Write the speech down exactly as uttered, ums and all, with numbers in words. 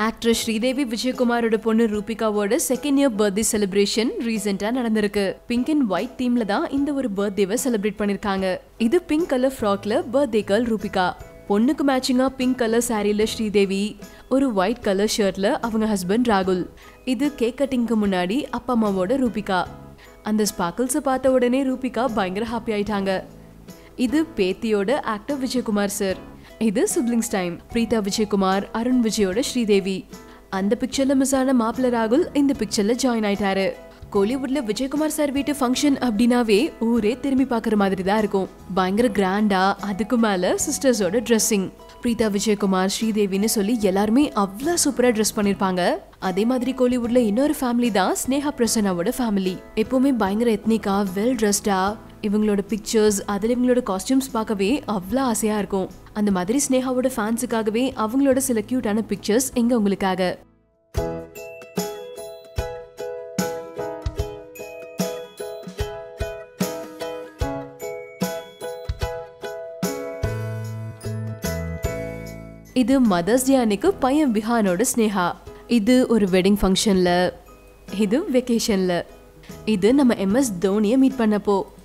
Actress Sridevi விஜயகுமாரோட பொண்ணு ரூபிகாவோட செகண்ட் இயர் பர்த்டே செலிப்ரேஷன் ரீசெண்டா நடந்திருக்கு. பிங்க் அண்ட் ஒயிட் தீம்ல தான் இந்த ஒரு பர்த்டேவை செலிப்ரேட் பண்ணிருக்காங்க. இது பிங்க் கலர் ஃப்ராக்ல பர்த்டே கேர்ள் ரூபிகா. பொண்ணுக்கு மேட்சிங்கா பிங்க் கலர் சாரியில ஸ்ரீதேவி, ஒரு ஒயிட் கலர் ஷர்ட்ல அவங்க ஹஸ்பண்ட் ராகுல். இது கேக் கட்டிங்க்கு முன்னாடி அப்பா அம்மாவோட ரூபிகா. அந்த ஸ்பார்க்கிள்ஸை பார்த்த உடனே ரூபிகா பயங்கர ஹாப்பி ஆயிட்டாங்க. இது பேத்தியோட ஆக்டர் விஜயகுமார் சார். இது சிப்லிங்ஸ் டைம். பிரீதா விஜயகுமார், அருண் விஜயோட ஸ்ரீதேவி. அந்த பிக்சர்ல மிஸ் ஆன மாப்பிள்ள ராகுல் இந்த பிக்சர்ல ஜாயின் ஆயிட்டாரு. கோலிவுட்ல விஜயகுமார் சார் வீட்டு ஃபங்க்ஷன் அப்படின்னாவே ஊரே திரும்பி பாக்குற மாதிரி தான் இருக்கும். பயங்கர கிராண்டா, அதுக்கு மேல சிஸ்டர்ஸோட ட்ரெஸ்ஸிங். பிரீதா விஜயகுமார், ஸ்ரீதேவின்னு சொல்லி எல்லாருமே அவ்வளோ சூப்பரா ட்ரெஸ் பண்ணிருப்பாங்க. அதே மாதிரி கோலிவுட்ல இன்னொரு ஃபேமிலி தான் ஸ்னேகா பிரசன்னாவோட ஃபேமிலி. எப்பவுமே பயங்கர எத்னிக்கா, வெல் ட்ரெஸ்டா. இவங்களோட பிக்சர்ஸ், அதில் இவங்களோட காஸ்டியூம்ஸ் பார்க்கவே அவ்வளோ ஆசையா இருக்கும். அந்த மாதிரி ஸ்னேகாவோட ஃபேன்ஸுக்காகவே அவங்களோட சில கியூட்டான பிக்சர்ஸ் எங்க உங்களுக்காக. இது மதர்ஸ் டே அன்னைக்கு பையன் விஹானோட ஸ்னேகா. இது ஒரு வெட்டிங் ஃபங்க்ஷன்ல. இது வெக்கேஷன்ல. இது நம்ம எம் எஸ் தோனியை மீட் பண்ணப்போ.